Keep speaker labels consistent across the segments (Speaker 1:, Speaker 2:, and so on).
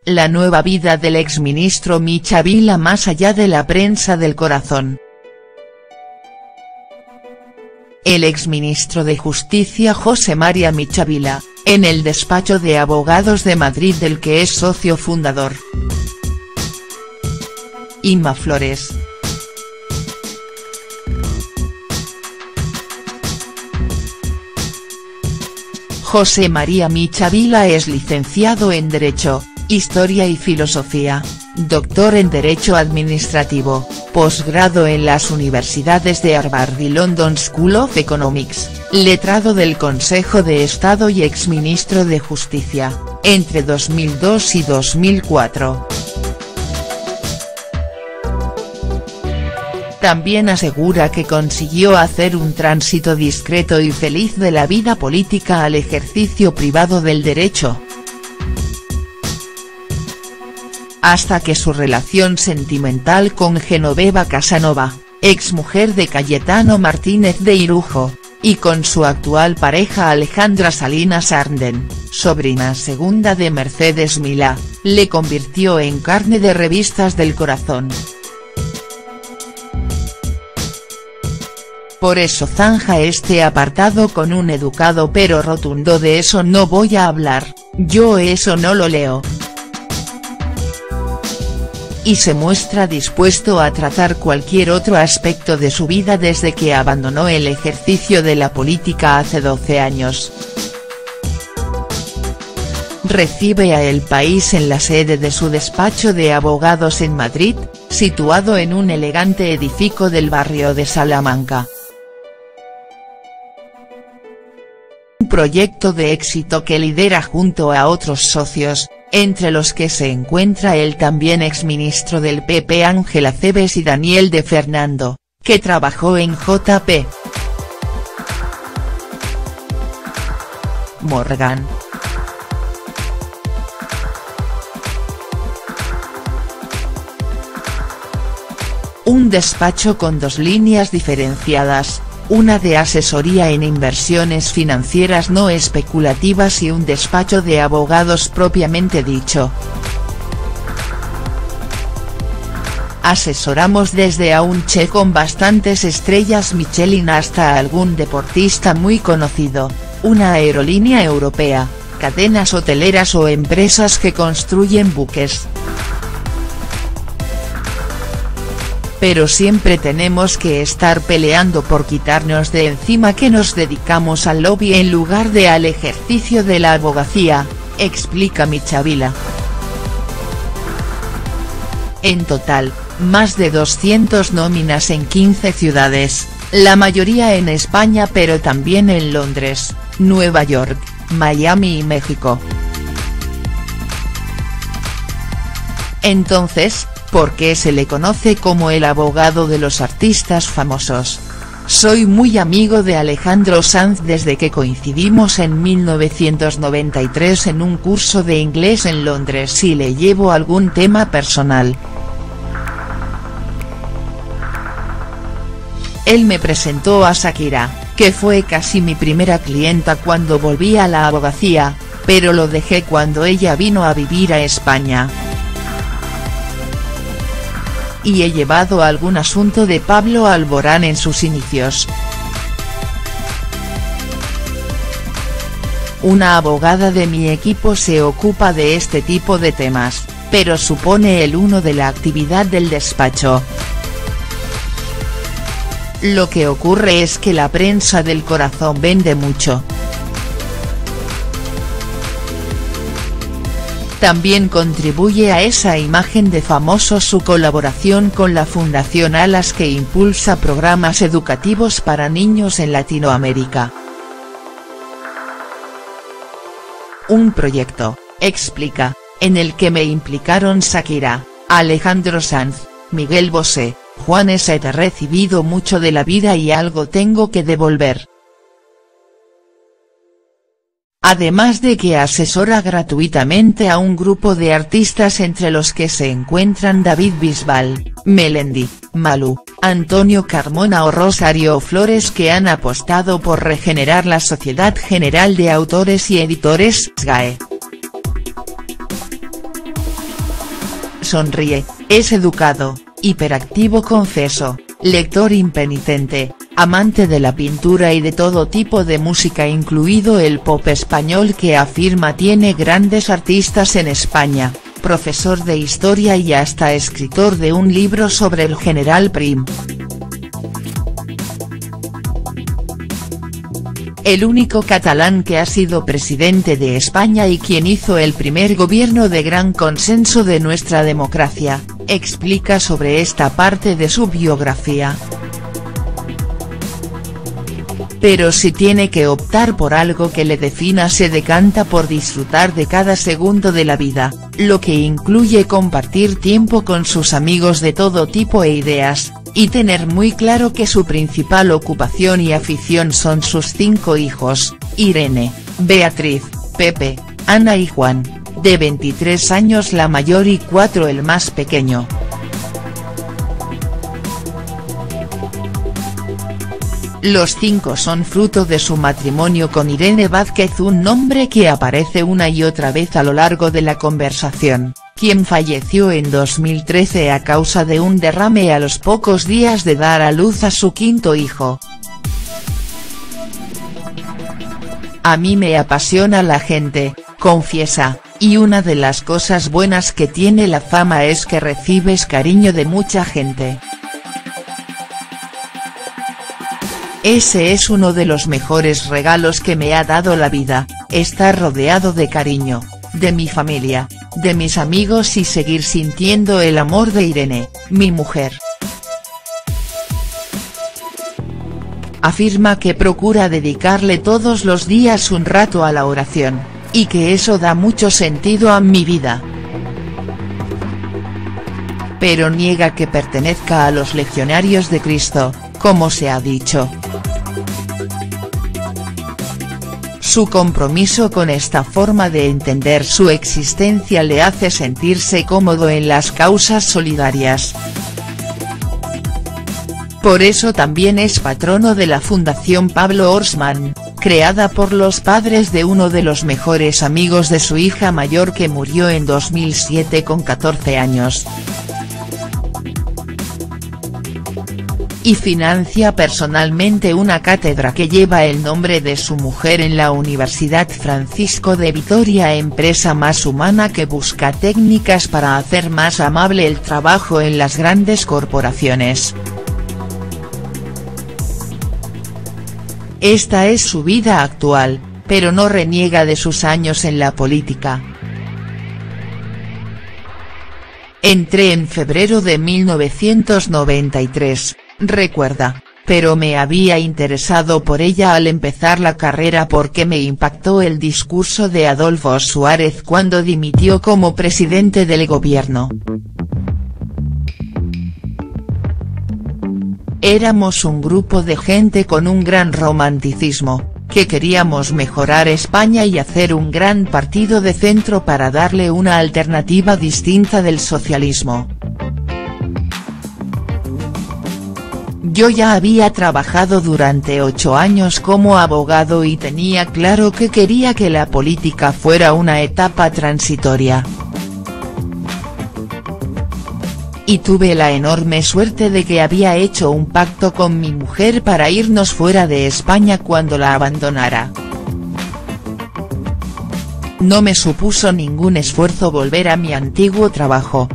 Speaker 1: la nueva vida del exministro Michavila más allá de la prensa del corazón. El exministro de Justicia José María Michavila, en el despacho de abogados de Madrid del que es socio fundador. Inma Flores. José María Michavila es licenciado en Derecho, Historia y Filosofía, doctor en Derecho Administrativo, posgrado en las universidades de Harvard y London School of Economics, letrado del Consejo de Estado y exministro de Justicia, entre 2002 y 2004. También asegura que consiguió hacer un tránsito discreto y feliz de la vida política al ejercicio privado del derecho. Hasta que su relación sentimental con Genoveva Casanova, exmujer de Cayetano Martínez de Irujo, y con su actual pareja Alejandra Salinas Arnden, sobrina segunda de Mercedes Milá, le convirtió en carne de revistas del corazón. Por eso zanja este apartado con un educado pero rotundo: de eso no voy a hablar, yo eso no lo leo. Y se muestra dispuesto a tratar cualquier otro aspecto de su vida desde que abandonó el ejercicio de la política hace 12 años. Recibe a El País en la sede de su despacho de abogados en Madrid, situado en un elegante edificio del barrio de Salamanca. Un proyecto de éxito que lidera junto a otros socios, entre los que se encuentra el también exministro del PP Ángel Acebes y Daniel de Fernando, que trabajó en JP Morgan. Un despacho con dos líneas diferenciadas, una de asesoría en inversiones financieras no especulativas y un despacho de abogados propiamente dicho. Asesoramos desde a un chef con bastantes estrellas Michelin hasta a algún deportista muy conocido, una aerolínea europea, cadenas hoteleras o empresas que construyen buques. Pero siempre tenemos que estar peleando por quitarnos de encima que nos dedicamos al lobby en lugar de al ejercicio de la abogacía, explica Michavila. En total, más de 200 nóminas en 15 ciudades, la mayoría en España pero también en Londres, Nueva York, Miami y México. Entonces, ¿por qué se le conoce como el abogado de los artistas famosos? Soy muy amigo de Alejandro Sanz desde que coincidimos en 1993 en un curso de inglés en Londres y le llevo algún tema personal. Él me presentó a Shakira, que fue casi mi primera clienta cuando volví a la abogacía, pero lo dejé cuando ella vino a vivir a España. Y he llevado algún asunto de Pablo Alborán en sus inicios. Una abogada de mi equipo se ocupa de este tipo de temas, pero supone el uno de la actividad del despacho. Lo que ocurre es que la prensa del corazón vende mucho. También contribuye a esa imagen de famoso su colaboración con la Fundación Alas, que impulsa programas educativos para niños en Latinoamérica. Un proyecto, explica, en el que me implicaron Shakira, Alejandro Sanz, Miguel Bosé, Juan S. He recibido mucho de la vida y algo tengo que devolver. Además de que asesora gratuitamente a un grupo de artistas entre los que se encuentran David Bisbal, Melendi, Malú, Antonio Carmona o Rosario Flores, que han apostado por regenerar la Sociedad General de Autores y Editores, SGAE. sonríe, es educado, hiperactivo confeso, lector impenitente, amante de la pintura y de todo tipo de música incluido el pop español que afirma tiene grandes artistas en España, profesor de historia y hasta escritor de un libro sobre el general Prim. El único catalán que ha sido presidente de España y quien hizo el primer gobierno de gran consenso de nuestra democracia, explica sobre esta parte de su biografía. Pero si tiene que optar por algo que le defina se decanta por disfrutar de cada segundo de la vida, lo que incluye compartir tiempo con sus amigos de todo tipo e ideas, y tener muy claro que su principal ocupación y afición son sus 5 hijos, Irene, Beatriz, Pepe, Ana y Juan, de 23 años la mayor y 4 el más pequeño. Los 5 son fruto de su matrimonio con Irene Vázquez, un nombre que aparece una y otra vez a lo largo de la conversación, quien falleció en 2013 a causa de un derrame a los pocos días de dar a luz a su 5.º hijo. A mí me apasiona la gente, confiesa, y una de las cosas buenas que tiene la fama es que recibes cariño de mucha gente. Ese es uno de los mejores regalos que me ha dado la vida, estar rodeado de cariño, de mi familia, de mis amigos y seguir sintiendo el amor de Irene, mi mujer. Afirma que procura dedicarle todos los días un rato a la oración, y que eso da mucho sentido a mi vida. Pero niega que pertenezca a los legionarios de Cristo, como se ha dicho. Su compromiso con esta forma de entender su existencia le hace sentirse cómodo en las causas solidarias. Por eso también es patrono de la Fundación Pablo Orsman, creada por los padres de uno de los mejores amigos de su hija mayor que murió en 2007 con 14 años. Y financia personalmente una cátedra que lleva el nombre de su mujer en la Universidad Francisco de Vitoria, empresa más humana que busca técnicas para hacer más amable el trabajo en las grandes corporaciones. Esta es su vida actual, pero no reniega de sus años en la política. Entré en febrero de 1993. Recuerda, pero me había interesado por ella al empezar la carrera porque me impactó el discurso de Adolfo Suárez cuando dimitió como presidente del gobierno. Éramos un grupo de gente con un gran romanticismo, que queríamos mejorar España y hacer un gran partido de centro para darle una alternativa distinta del socialismo. Yo ya había trabajado durante 8 años como abogado y tenía claro que quería que la política fuera una etapa transitoria. Y tuve la enorme suerte de que había hecho un pacto con mi mujer para irnos fuera de España cuando la abandonara. No me supuso ningún esfuerzo volver a mi antiguo trabajo.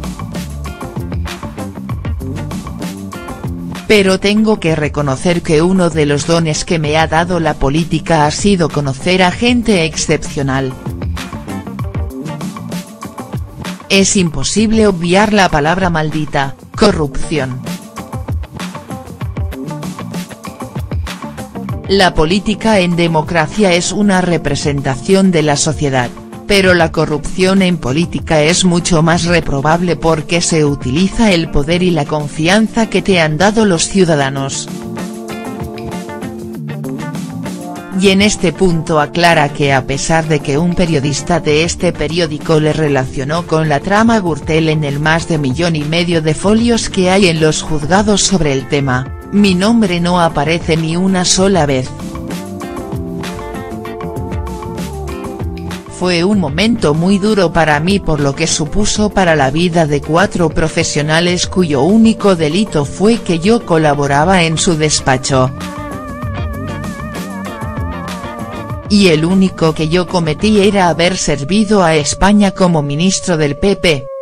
Speaker 1: Pero tengo que reconocer que uno de los dones que me ha dado la política ha sido conocer a gente excepcional. Es imposible obviar la palabra maldita, corrupción. La política en democracia es una representación de la sociedad, pero la corrupción en política es mucho más reprobable porque se utiliza el poder y la confianza que te han dado los ciudadanos. Y en este punto aclara que a pesar de que un periodista de este periódico le relacionó con la trama Gürtel en el más de 1,5 millones de folios que hay en los juzgados sobre el tema, mi nombre no aparece ni una sola vez. fue un momento muy duro para mí por lo que supuso para la vida de 4 profesionales cuyo único delito fue que yo colaboraba en su despacho. Y el único que yo cometí era haber servido a España como ministro del PP.